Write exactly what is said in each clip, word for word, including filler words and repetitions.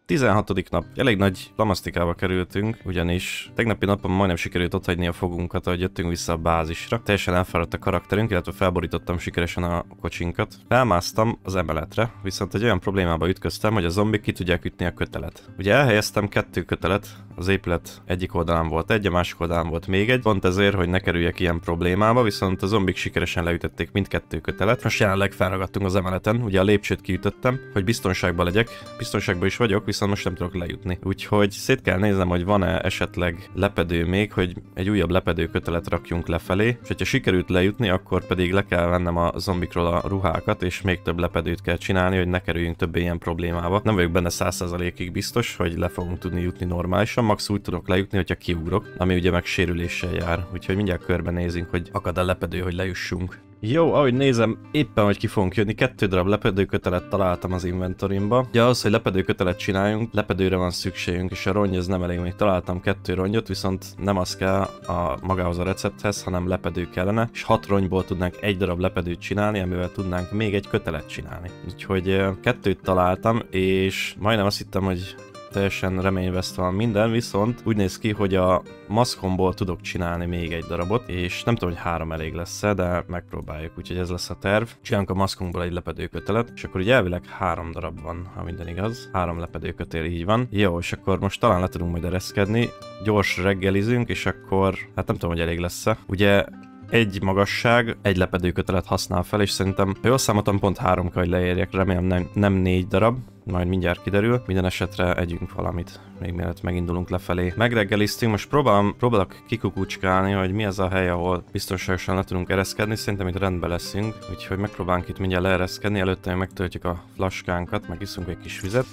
tizenhatodik nap. Elég nagy lamasztikába kerültünk, ugyanis tegnapi napon majdnem sikerült otthagyni a fogunkat, ahogy jöttünk vissza a bázisra. Teljesen elfáradt a karakterünk, illetve felborítottam sikeresen a kocsinkat. Felmásztam az emeletre, viszont egy olyan problémába ütköztem, hogy a zombik ki tudják ütni a kötelet. Ugye elhelyeztem kettő kötelet, az épület egyik oldalán volt egy, a másik oldalán volt még egy, pont ezért, hogy ne kerüljek ilyen problémába, viszont a zombik sikeresen leütötték mindkettő kötelet. Most jelenleg felragadtunk az emeleten, ugye a lépcsőt kiütöttem, hogy biztonságban legyek. Biztonságban is vagyok, viszont most nem tudok lejutni. Úgyhogy szét kell néznem, hogy van-e esetleg lepedő még, hogy egy újabb lepedő kötelet rakjunk lefelé, és hogyha sikerült lejutni, akkor pedig le kell vennem a zombikról a ruhákat, és még több lepedőt kell csinálni, hogy ne kerüljünk többé ilyen problémába. Nem vagyok benne száz százalékig biztos, hogy le fogunk tudni jutni normálisan, max úgy tudok lejutni, hogyha kiugrok, ami ugye meg sérüléssel jár. Úgyhogy mindjárt körbenézünk, hogy akad a lepedő, hogy lejussunk. Jó, ahogy nézem, éppen hogy ki fogunk jönni, kettő darab lepedőkötelet találtam az inventorimba. Ugye ahhoz, hogy lepedőkötelet csináljunk, lepedőre van szükségünk, és a rongy ez nem elég, még találtam kettő rongyot, viszont nem az kell a magához a recepthez, hanem lepedő kellene, és hat rongyból tudnánk egy darab lepedőt csinálni, amivel tudnánk még egy kötelet csinálni. Úgyhogy kettőt találtam, és majdnem azt hittem, hogy teljesen reményvesztve van minden, viszont úgy néz ki, hogy a maszkomból tudok csinálni még egy darabot, és nem tudom, hogy három elég lesz-e, de megpróbáljuk, úgyhogy ez lesz a terv. Csinálunk a maszkunkból egy lepedőkötelet, és akkor ugye elvileg három darab van, ha minden igaz. Három lepedőkötél így van. Jó, és akkor most talán le tudunk majd ereszkedni. Gyors reggelizünk, és akkor, hát nem tudom, hogy elég lesz-e. Ugye egy magasság, egy lepedőkötelet használ fel, és szerintem, ha jól számoltam, pont három kell, hogy leérjek, remélem nem, nem négy darab, majd mindjárt kiderül. Minden esetre együnk valamit, még mielőtt megindulunk lefelé. Megreggeliztünk, most próbálom, próbálok kikukucskálni, hogy mi az a hely, ahol biztonságosan le tudunk ereszkedni, szerintem itt rendben leszünk, úgyhogy megpróbálunk itt mindjárt leereszkedni, előtte megtöltjük a flaskánkat, meg iszunk egy kis vizet.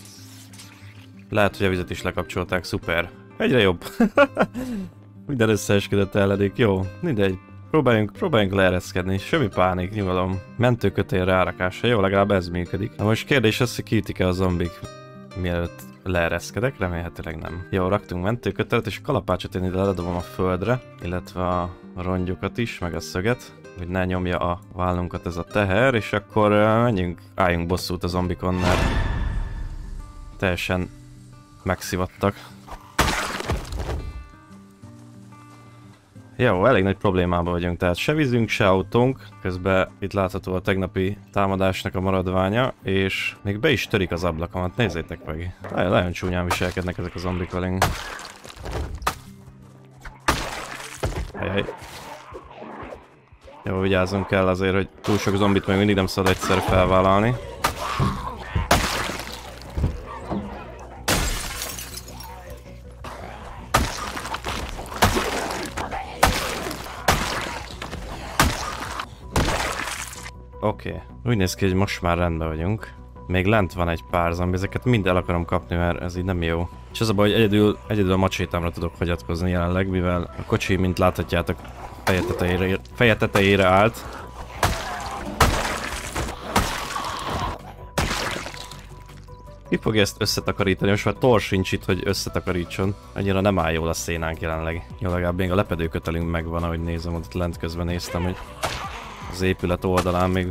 Lehet, hogy a vizet is lekapcsolták, szuper. Egyre jobb. Minden összeesküdött elledik, jó, mindegy. Próbáljunk, próbáljunk leereszkedni, semmi pánik, nyugalom. Mentőkötél rárakása, jó, legalább ez működik. Na most kérdés az, hogy kiütik-e a zombik, mielőtt leereszkedek, remélhetőleg nem. Jó, raktunk mentőkötelet, és a kalapácsot én ide ledobom a földre, illetve a rongyokat is, meg a szöget, hogy ne nyomja a vállunkat ez a teher, és akkor uh, menjünk, álljunk bosszút a zombikon, mert teljesen megszivattak. Jó, elég nagy problémában vagyunk, tehát se vízünk, se autónk, közben itt látható a tegnapi támadásnak a maradványa, és még be is törik az ablakomat, nézzétek meg. Nagyon, nagyon csúnyán viselkednek ezek a zombik velünk. Helyhely. Jó, vigyázzunk kell azért, hogy túl sok zombit még mindig nem szabad egyszer felvállalni. Oké, okay. Úgy néz ki, hogy most már rendben vagyunk. Még lent van egy pár zombi, ezeket mind el akarom kapni, mert ez így nem jó. És az a baj, hogy egyedül, egyedül a macsétámra tudok hagyatkozni jelenleg, mivel a kocsi, mint láthatjátok, feje tetejére, feje tetejére állt. Ki fogja ezt összetakarítani? Most már tor sincs itt, hogy összetakarítson. Annyira nem áll jól a szénánk jelenleg. Jó, legalább még a lepedőkötelünk megvan, ahogy nézem, ott lent közben néztem, hogy az épület oldalán még,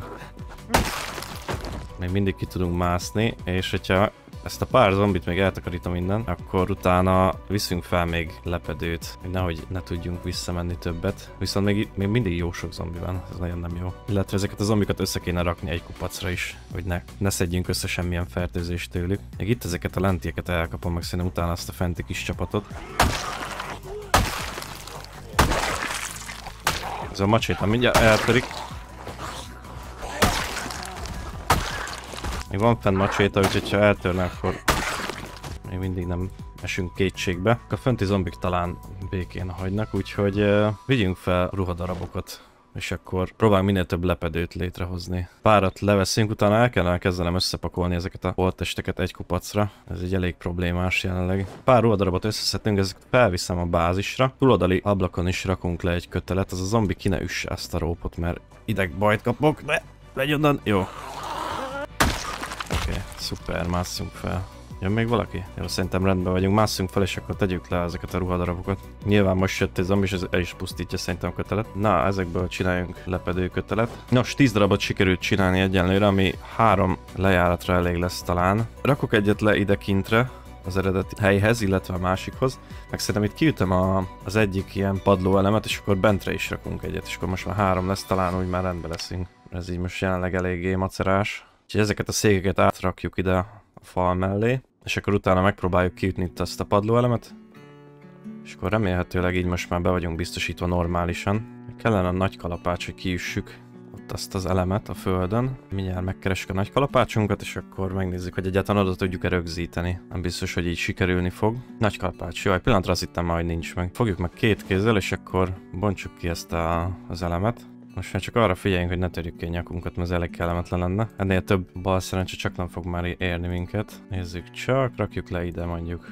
még mindig ki tudunk mászni, és hogyha ezt a pár zombit még eltakarítom innen, akkor utána viszünk fel még lepedőt, hogy nehogy ne tudjunk visszamenni többet. Viszont még, még mindig jó sok zombi van, ez nagyon nem jó. Illetve ezeket a zombikat össze kéne rakni egy kupacra is, hogy ne, ne szedjünk össze semmilyen fertőzést tőlük. Még itt ezeket a lentieket elkapom, meg szerintem utána azt a fenti kis csapatot. Ez a macséta mindjárt eltörik. Még van fenn macséta, úgyhogy ha eltörne, akkor még mindig nem esünk kétségbe. A fenti zombik talán békén hagynak, úgyhogy uh, vigyünk fel ruhadarabokat, és akkor próbálunk minél több lepedőt létrehozni. Párat leveszünk, utána el kellene kezdenem összepakolni ezeket a holttesteket egy kupacra. Ez egy elég problémás jelenleg. Pár ruhadarabot összeszedtünk, ezeket felviszem a bázisra. Túloldali ablakon is rakunk le egy kötelet, az a zombi ki ne üsse ezt a rópot, mert idegbajt kapok, de megy onnan, jó. Oké, okay, szuper, másszunk fel. Jön még valaki? Jó, szerintem rendben vagyunk. Másszunk fel, és akkor tegyük le ezeket a ruhadarabokat. Nyilván most jött egy zombi, és ez el is pusztítja szerintem a kötelet. Na, ezekből csináljunk lepedő kötelet. Nos, tíz darabot sikerült csinálni egyenlőre, ami három lejáratra elég lesz talán. Rakok egyet le ide kintre az eredeti helyhez, illetve a másikhoz. Meg szerintem itt kiütöm a, az egyik ilyen padlóelemet, és akkor bentre is rakunk egyet, és akkor most már három lesz, talán úgy már rendben leszünk. Ez így most jelenleg eléggé macerás. Úgyhogy ezeket a székeket átrakjuk ide a fal mellé, és akkor utána megpróbáljuk kiütni itt azt a padlóelemet. És akkor remélhetőleg így most már be vagyunk biztosítva normálisan. Kellene a nagy kalapács, hogy kiüssük ott azt az elemet a földön. Mindjárt megkeressük a nagy kalapácsunkat, és akkor megnézzük, hogy egyáltalán oda tudjuk-e rögzíteni. Nem biztos, hogy így sikerülni fog. Nagy kalapács, jó, egy pillanatra azt hittem már, hogy nincs meg. Fogjuk meg két kézzel, és akkor bontsuk ki ezt a, az elemet. Most már csak arra figyeljünk, hogy ne törjük ki a nyakunkat, mert ez elég kellemetlen lenne. Ennél több bal szerencse csak nem fog már érni minket. Nézzük csak, rakjuk le ide mondjuk.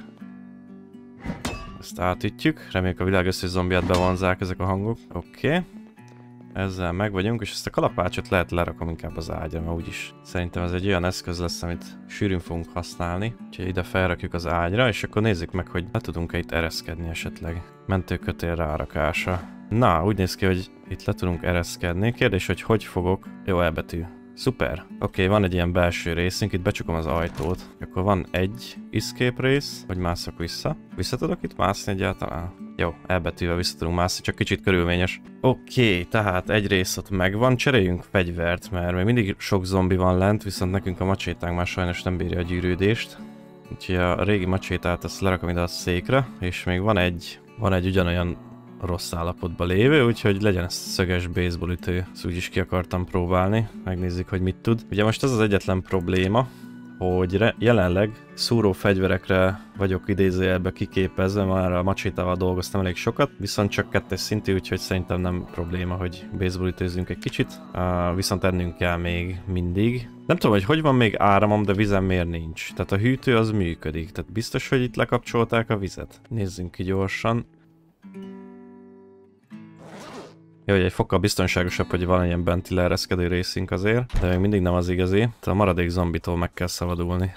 Ezt átütjük. Reméljük a világ összes zombiát bevonzák ezek a hangok. Oké. Okay. Ezzel meg vagyunk, és ezt a kalapácsot lehet lerakom inkább az ágyra, mert úgyis szerintem ez egy olyan eszköz lesz, amit sűrűn fogunk használni. Úgyhogy ide felrakjuk az ágyra, és akkor nézzük meg, hogy le tudunk-e itt ereszkedni esetleg. Mentőkötél rárakása. Na, úgy néz ki, hogy itt le tudunk ereszkedni. Kérdés, hogy hogy fogok... Jó, E betű. Szuper. Oké, okay, van egy ilyen belső részünk, itt becsukom az ajtót. Akkor van egy escape rész, hogy mászok vissza. Vissza tudok itt mászni egyáltalán? Jó, E betűvel vissza tudunk mászni, csak kicsit körülményes. Oké, okay, tehát egy rész ott megvan. Cseréljünk fegyvert, mert még mindig sok zombi van lent, viszont nekünk a macsétánk már sajnos nem bírja a gyűrűdést. Úgyhogy a régi macsétát ezt lerakom ide a székre, és még van egy, van egy ugyanolyan rossz állapotban lévő, úgyhogy legyen ez szöges baseballütő. Ezt úgyis ki akartam próbálni, megnézzük, hogy mit tud. Ugye most ez az egyetlen probléma, hogy jelenleg szúró fegyverekre vagyok idézőjelbe kiképezve, már a macsétával dolgoztam elég sokat, viszont csak kettes szintű, úgyhogy szerintem nem probléma, hogy baseballütőzzünk egy kicsit. Uh, viszont ennünk kell még mindig. Nem tudom, hogy hogy van még áramom, de vizem miért nincs. Tehát a hűtő az működik, tehát biztos, hogy itt lekapcsolták a vizet. Nézzünk ki gyorsan. Jó, hogy egy fokkal biztonságosabb, hogy van ilyen benti leereszkedő részünk azért, de még mindig nem az igazi. Tehát a maradék zombitól meg kell szabadulni.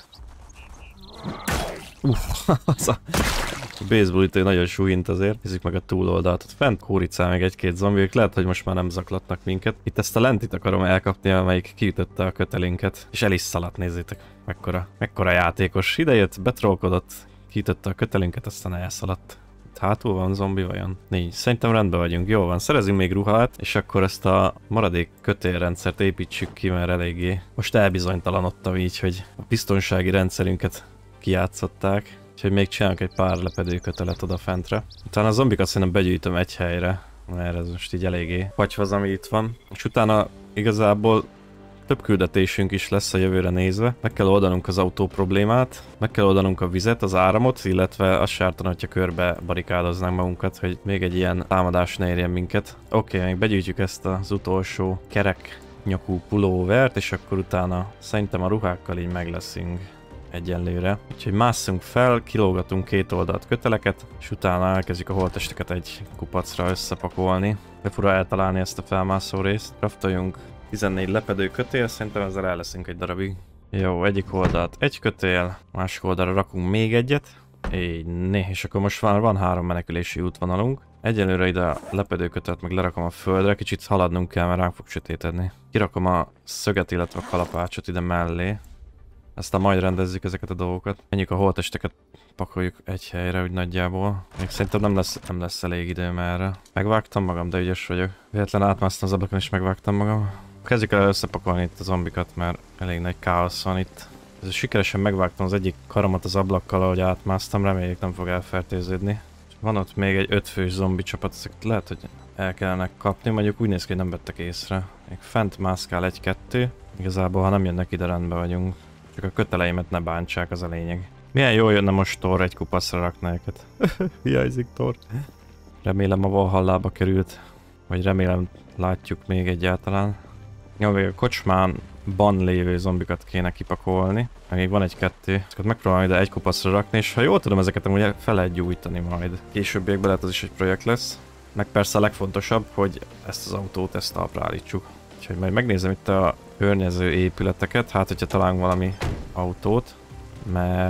Uff, az a baseballütő nagyon súlyint azért. Nézzük meg a túloldalt. Ott fent kóricál még egy-két zombi, lehet, hogy most már nem zaklatnak minket. Itt ezt a lentit akarom elkapni, amelyik kiütötte a kötelénket. És el is szaladt, nézzétek. Mekkora, mekkora játékos. Idejött, betrollkodott, kiütötte a kötelénket, aztán elszaladt. Hátul van zombi vajon? Négy. Szerintem rendben vagyunk. Jó van, szerezünk még ruhát, és akkor ezt a maradék kötélrendszert építsük ki, mert eléggé most elbizonytalanodtam így, hogy a biztonsági rendszerünket kijátszották. Úgyhogy még csinálok egy pár lepedő kötelet oda fentre. Utána a zombikat szerintem begyűjtöm egy helyre, mert ez most így eléggé pacsvaz, ami itt van. És utána igazából több küldetésünk is lesz a jövőre nézve. Meg kell oldanunk az autó problémát, meg kell oldanunk a vizet, az áramot, illetve azt sártan, hogyha körbe barikádoznánk magunkat, hogy még egy ilyen támadás ne érjen minket. Oké, okay, még begyűjtjük ezt az utolsó kerek nyakú pulóvert, és akkor utána szerintem a ruhákkal így meg leszünk egyenlőre. Úgyhogy másszunk fel, kilógatunk két oldalt köteleket, és utána elkezdjük a holttesteket egy kupacra összepakolni. De fura eltalálni ezt a felmászó részt. Craftoljunk tizennégy lepedő kötél, szerintem ezzel el leszünk egy darabig. Jó, egyik oldalt egy kötél, másik oldalra rakunk még egyet. Így, né, és akkor most már van három menekülési útvonalunk. Egyelőre ide a lepedő kötelet meg lerakom a földre, kicsit haladnunk kell, mert ránk fog sötétedni. Kirakom a szöget, illetve a kalapácsot ide mellé. Aztán majd rendezzük ezeket a dolgokat. Menjünk a holttesteket, pakoljuk egy helyre, úgy nagyjából. Még szerintem nem lesz, nem lesz elég időm erre. Megvágtam magam, de ügyes vagyok. Véletlen átmásztam az ablakon és megvágtam magam. Kezdjük el összepakolni itt a zombikat, mert elég nagy káosz van itt. Ez sikeresen megvágtam az egyik karomat az ablakkal, ahogy átmásztam, reméljük nem fog elfertőződni. Van ott még egy ötfős zombi csapat, ezeket lehet, hogy el kellene kapni, mondjuk úgy néz ki, hogy nem vettek észre. Még fent mászkál egy-kettő. Igazából, ha nem jönnek ide, rendben vagyunk. Csak a köteleimet ne bántsák, az a lényeg. Milyen jól jönne most Thor egy kupaszra rakni őket. Hiányzik Thor. Remélem a Valhallába került. Vagy remélem látjuk még egyáltalán. Jó, még a kocsmánban lévő zombikat kéne kipakolni. Még van egy-kettő. Ezeket megpróbálom ide egy kupaszra rakni, és ha jól tudom, ezeket amúgy fel lehet gyújtani majd. Későbbiekben lehet az is egy projekt lesz. Meg persze a legfontosabb, hogy ezt az autót, ezt talpra állítsuk. Úgyhogy majd megnézem itt a környező épületeket, hát hogyha találunk valami autót, mert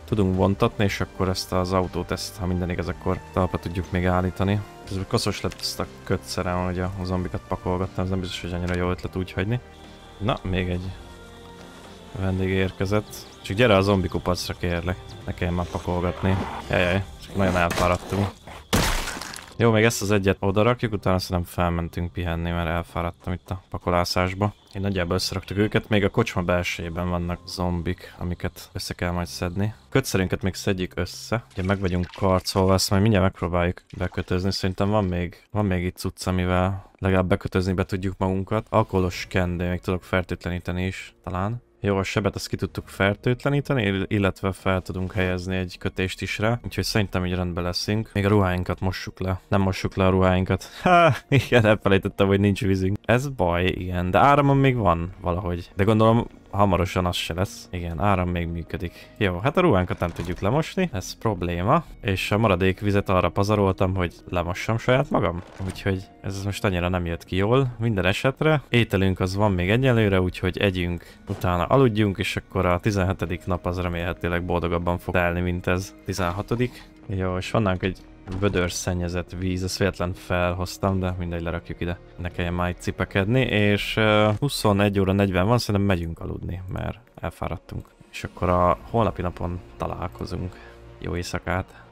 tudunk vontatni, és akkor ezt az autót, ezt, ha minden igaz, akkor talpa tudjuk még állítani. Közben koszos lett ezt a kötszerem, hogy a zombikat pakolgattam, ez nem biztos, hogy annyira jó ötlet úgy hagyni. Na, még egy vendég érkezett. Csak gyere a zombi kupacra, kérlek. Ne kelljen már pakolgatni. Jajjaj, csak nagyon elfáradtunk. Jó, még ezt az egyet oda rakjuk, utána szerintem felmentünk pihenni, mert elfáradtam itt a pakolászásba. Én nagyjából összeraktuk őket, még a kocsma belsejében vannak zombik, amiket össze kell majd szedni. Kötszerünket még szedjük össze. Ugye meg vagyunk karcolva, ezt majd mindjárt megpróbáljuk bekötözni. Szerintem van még, van még itt cucc, amivel legalább bekötözni be tudjuk magunkat. Alkoholos kendő, még tudok fertőtleníteni is, talán. Jó, a sebet azt ki tudtuk fertőtleníteni, illetve fel tudunk helyezni egy kötést is rá, úgyhogy szerintem így rendben leszünk. Még a ruháinkat mossuk le. Nem mossuk le a ruháinkat. Ha, igen, elfelejtettem, hogy nincs vízünk. Ez baj, igen, de áramon még van valahogy. De gondolom hamarosan az se lesz. Igen, áram még működik. Jó, hát a ruhánkat nem tudjuk lemosni, ez probléma. És a maradék vizet arra pazaroltam, hogy lemossam saját magam. Úgyhogy ez most annyira nem jött ki jól. Minden esetre ételünk az van még egyelőre, úgyhogy együnk, utána aludjunk, és akkor a tizenhetedik nap az remélhetőleg boldogabban fog telni, mint ez. tizenhatodik Jó, és vannak egy vödör szennyezett víz, ezt véletlen felhoztam, de mindegy, lerakjuk ide. Ne kelljen már itt cipekedni, és uh, huszonegy óra negyven van, szerintem megyünk aludni, mert elfáradtunk. És akkor a holnapi napon találkozunk. Jó éjszakát!